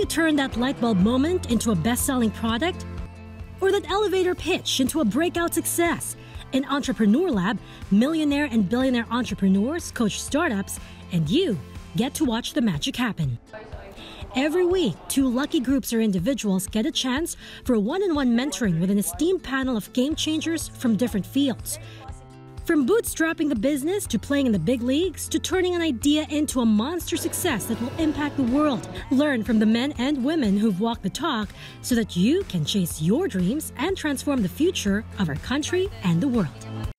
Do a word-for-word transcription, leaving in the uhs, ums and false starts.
turn that light bulb moment into a best-selling product? Or that elevator pitch into a breakout success? In Entrepreneur Lab, millionaire and billionaire entrepreneurs coach startups, and you get to watch the magic happen. Every week, two lucky groups or individuals get a chance for one-on-one mentoring with an esteemed panel of game changers from different fields. From bootstrapping the business to playing in the big leagues to turning an idea into a monster success that will impact the world. Learn from the men and women who've walked the talk so that you can chase your dreams and transform the future of our country and the world.